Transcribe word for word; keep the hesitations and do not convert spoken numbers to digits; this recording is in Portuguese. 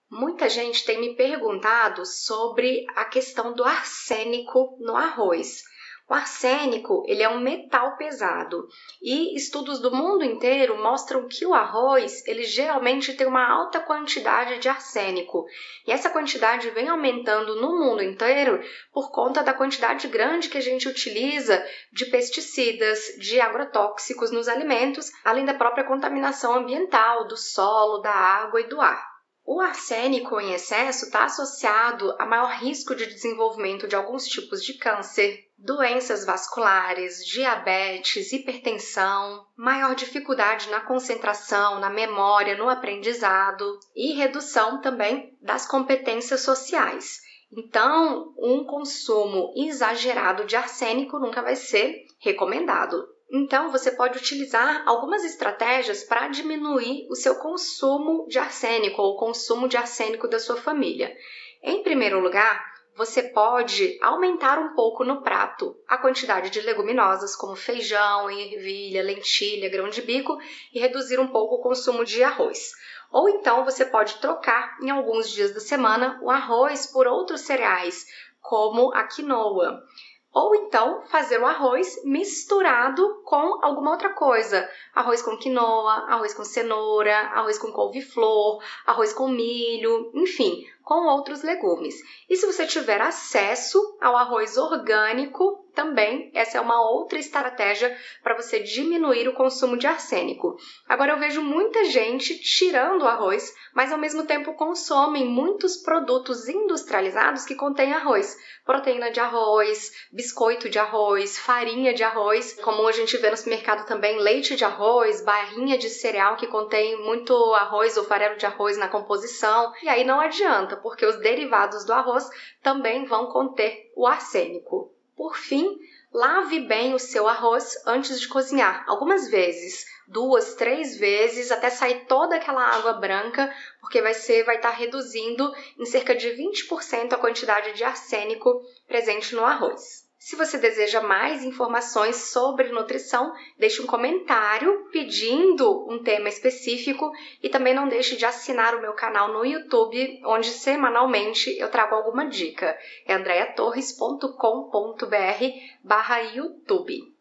Muita gente tem me perguntado sobre a questão do arsênico no arroz. O arsênico, ele é um metal pesado e estudos do mundo inteiro mostram que o arroz, ele geralmente tem uma alta quantidade de arsênico. E essa quantidade vem aumentando no mundo inteiro por conta da quantidade grande que a gente utiliza de pesticidas, de agrotóxicos nos alimentos, além da própria contaminação ambiental, do solo, da água e do ar. O arsênico em excesso está associado a maior risco de desenvolvimento de alguns tipos de câncer, doenças vasculares, diabetes, hipertensão, maior dificuldade na concentração, na memória, no aprendizado e redução também das competências sociais. Então, um consumo exagerado de arsênico nunca vai ser recomendado. Então, você pode utilizar algumas estratégias para diminuir o seu consumo de arsênico ou o consumo de arsênico da sua família. Em primeiro lugar, você pode aumentar um pouco no prato a quantidade de leguminosas como feijão, ervilha, lentilha, grão de bico e reduzir um pouco o consumo de arroz. Ou então você pode trocar em alguns dias da semana o arroz por outros cereais, como a quinoa. Ou então fazer o arroz misturado com alguma outra coisa. Arroz com quinoa, arroz com cenoura, arroz com couve-flor, arroz com milho, enfim, com outros legumes. E se você tiver acesso ao arroz orgânico, também essa é uma outra estratégia para você diminuir o consumo de arsênico. Agora eu vejo muita gente tirando o arroz, mas ao mesmo tempo consomem muitos produtos industrializados que contêm arroz. Proteína de arroz, biscoito de arroz, farinha de arroz, como a gente vê no supermercado também, leite de arroz, barrinha de cereal que contém muito arroz ou farelo de arroz na composição. E aí não adianta, porque os derivados do arroz também vão conter o arsênico. Por fim, lave bem o seu arroz antes de cozinhar, algumas vezes, duas, três vezes, até sair toda aquela água branca, porque vai ser, vai estar reduzindo em cerca de vinte por cento a quantidade de arsênico presente no arroz. Se você deseja mais informações sobre nutrição, deixe um comentário pedindo um tema específico e também não deixe de assinar o meu canal no YouTube, onde semanalmente eu trago alguma dica. É andreia torres ponto com ponto br barra YouTube.